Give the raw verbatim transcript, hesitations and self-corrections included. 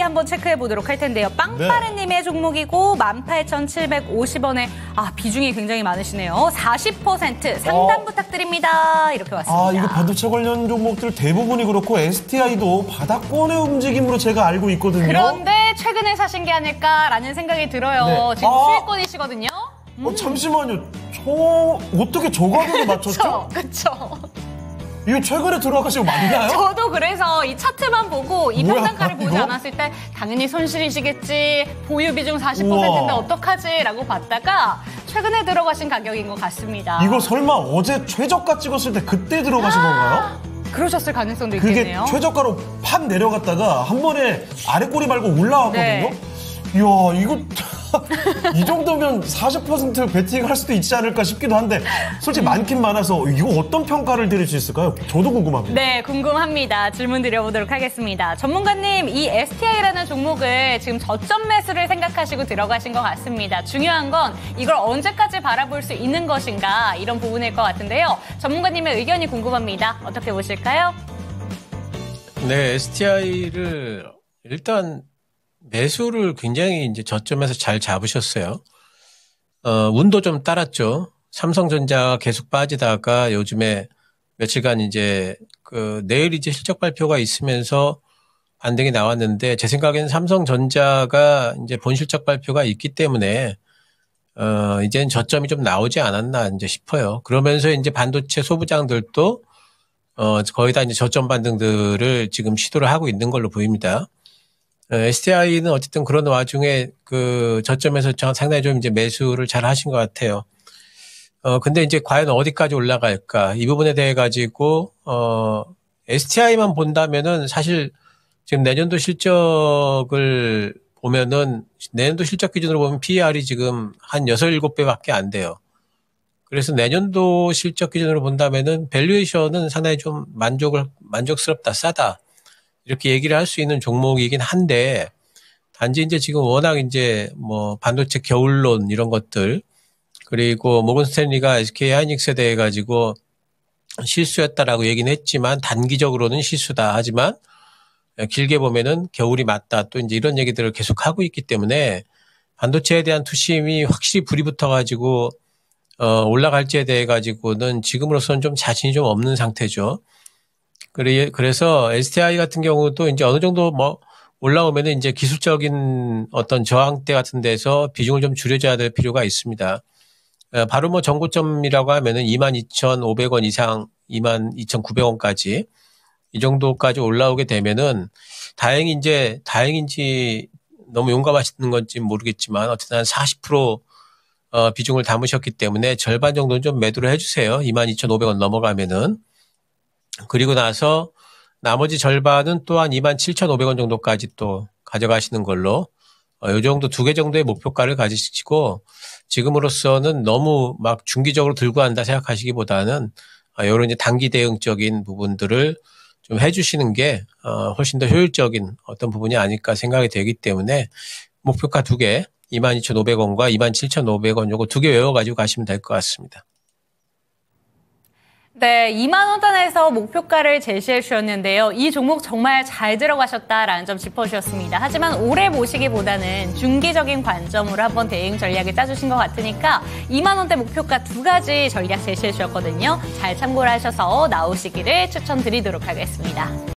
한번 체크해 보도록 할 텐데요. 빵빠레님의 네. 종목이고 만 팔천칠백오십 원에 아 비중이 굉장히 많으시네요. 사십 퍼센트 상담 어. 부탁드립니다. 이렇게 왔습니다. 아 이거 반도체 관련 종목들 대부분이 그렇고 에스티아이도 바닥권의 움직임으로 제가 알고 있거든요. 그런데 최근에 사신 게 아닐까라는 생각이 들어요. 네. 지금 아. 수익권이시거든요. 음. 어, 잠시만요. 저 어떻게 저 가격에 맞췄죠? 그렇죠. 이거 최근에 들어가시고 맞나요? 저도 그래서 이 차트만 보고 이 평단가를 보지 이거? 않았을 때 당연히 손실이시겠지, 보유 비중 사십 퍼센트인데 어떡하지? 라고 봤다가 최근에 들어가신 가격인 것 같습니다. 이거 설마 어제 최저가 찍었을 때 그때 들어가신 건가요? 그러셨을 가능성도 그게 있겠네요. 그게 최저가로 팍 내려갔다가 한 번에 아래 꼬리 말고 올라왔거든요. 네. 이야 이거 이 정도면 사십 퍼센트 베팅할 수도 있지 않을까 싶기도 한데 솔직히 많긴 많아서 이거 어떤 평가를 드릴 수 있을까요? 저도 궁금합니다. 네, 궁금합니다. 질문 드려보도록 하겠습니다. 전문가님, 이 에스티아이라는 종목을 지금 저점 매수를 생각하시고 들어가신 것 같습니다. 중요한 건 이걸 언제까지 바라볼 수 있는 것인가 이런 부분일 것 같은데요. 전문가님의 의견이 궁금합니다. 어떻게 보실까요? 네, 에스티아이를 일단 매수를 굉장히 이제 저점에서 잘 잡으셨어요. 어, 운도 좀 따랐죠. 삼성전자가 계속 빠지다가 요즘에 며칠간 이제 그 내일 이제 실적 발표가 있으면서 반등이 나왔는데 제 생각에는 삼성전자가 이제 본 실적 발표가 있기 때문에 어, 이제는 저점이 좀 나오지 않았나 이제 싶어요. 그러면서 이제 반도체 소부장들도 어, 거의 다 이제 저점 반등들을 지금 시도를 하고 있는 걸로 보입니다. 에스티아이는 어쨌든 그런 와중에 그 저점에서 상당히 좀 이제 매수를 잘 하신 것 같아요. 어, 근데 이제 과연 어디까지 올라갈까? 이 부분에 대해 가지고, 어, 에스티아이만 본다면은 사실 지금 내년도 실적을 보면은 내년도 실적 기준으로 보면 피이알이 지금 한 여섯, 일곱 배밖에 안 돼요. 그래서 내년도 실적 기준으로 본다면은 밸류에이션은 상당히 좀 만족을, 만족스럽다, 싸다. 이렇게 얘기를 할 수 있는 종목이긴 한데 단지 이제 지금 워낙 이제 뭐 반도체 겨울론 이런 것들 그리고 모건 스탠리가 에스케이 하이닉스에 대해 가지고 실수였다라고 얘기는 했지만 단기적으로는 실수다. 하지만 길게 보면은 겨울이 맞다. 또 이제 이런 얘기들을 계속 하고 있기 때문에 반도체에 대한 투심이 확실히 불이 붙어 가지고 어 올라갈지에 대해 가지고는 지금으로서는 좀 자신이 좀 없는 상태죠. 그래서 에스티아이 같은 경우도 이제 어느 정도 뭐 올라오면은 이제 기술적인 어떤 저항대 같은 데서 비중을 좀 줄여줘야 될 필요가 있습니다. 바로 뭐 전고점이라고 하면은 이만 이천오백 원 이상 이만 이천구백 원까지 이 정도까지 올라오게 되면은 다행히 이제 다행인지 너무 용감하시는 건지 모르겠지만 어쨌든 한 사십 퍼센트 어 비중을 담으셨기 때문에 절반 정도는 좀 매도를 해주세요. 이만 이천오백 원 넘어가면은. 그리고 나서 나머지 절반은 또한 이만 칠천오백 원 정도까지 또 가져가시는 걸로 어, 이 정도 두 개 정도의 목표가를 가지시고 지금으로서는 너무 막 중기적으로 들고 한다 생각하시기보다는 어, 이런 이제 단기 대응적인 부분들을 좀 해주시는 게 어, 훨씬 더 효율적인 어떤 부분이 아닐까 생각이 되기 때문에 목표가 두 개 이만 이천오백 원과 이만 칠천오백 원 요거 두 개 외워가지고 가시면 될 것 같습니다. 네, 이만 원 단에서 목표가를 제시해 주셨는데요. 이 종목 정말 잘 들어가셨다라는 점 짚어주셨습니다. 하지만 오래 보시기보다는 중기적인 관점으로 한번 대응 전략을 짜주신 것 같으니까 이만 원대 목표가 두 가지 전략 제시해 주셨거든요. 잘 참고를 하셔서 나오시기를 추천드리도록 하겠습니다.